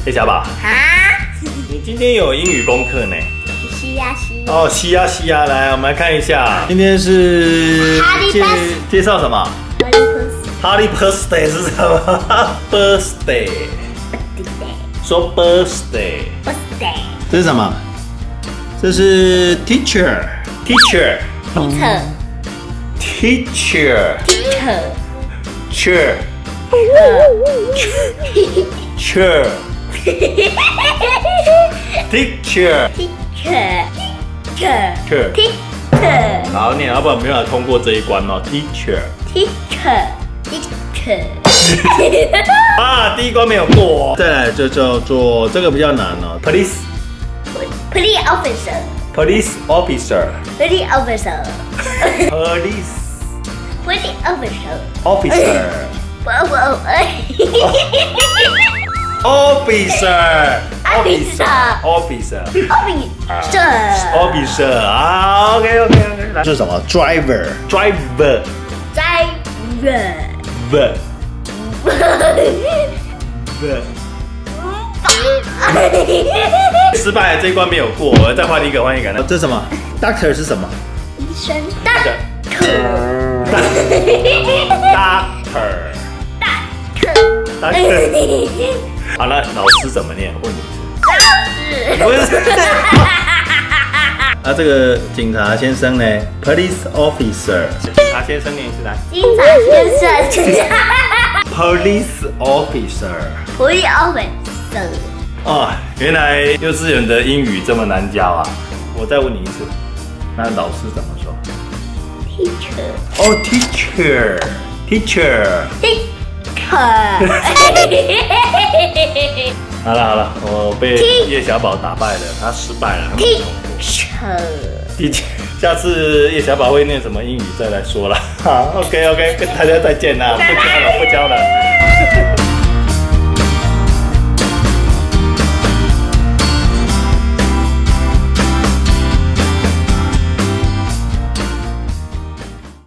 叶小宝， 啊？ 你今天有英语功课呢？ 西呀西。 哦，西呀西呀，来，我们来看一下，今天是介绍什么 ？Happy birthday 是什么 ？birthday。说 birthday。这是什么？这是 teacher。teacher。chair。好念，要不然没办法通过这一关哦。teacher。啊，第一关没有过。再来就叫做这个比较难哦 ，police officer。啊 ，OK， 来，这是什么 ？driver。失败，这一关没有过，我再换一个。这是什么 ？Doctor 是什么？ 医生。 Doctor。好了，老师怎么念？问你是。不是。那这个警察先生呢 ？Police officer。警察先生念一次来。 警察先生。 Police officer。哦，原来幼稚园的英语这么难教啊！我再问你一次，那老师怎么说 ？Teacher。 哦 ，teacher。好了，我被叶小宝打败了，他失败了。Teacher。下次叶小宝会念什么英语再来说了。好 ，OK， 跟大家再见啦，不教了。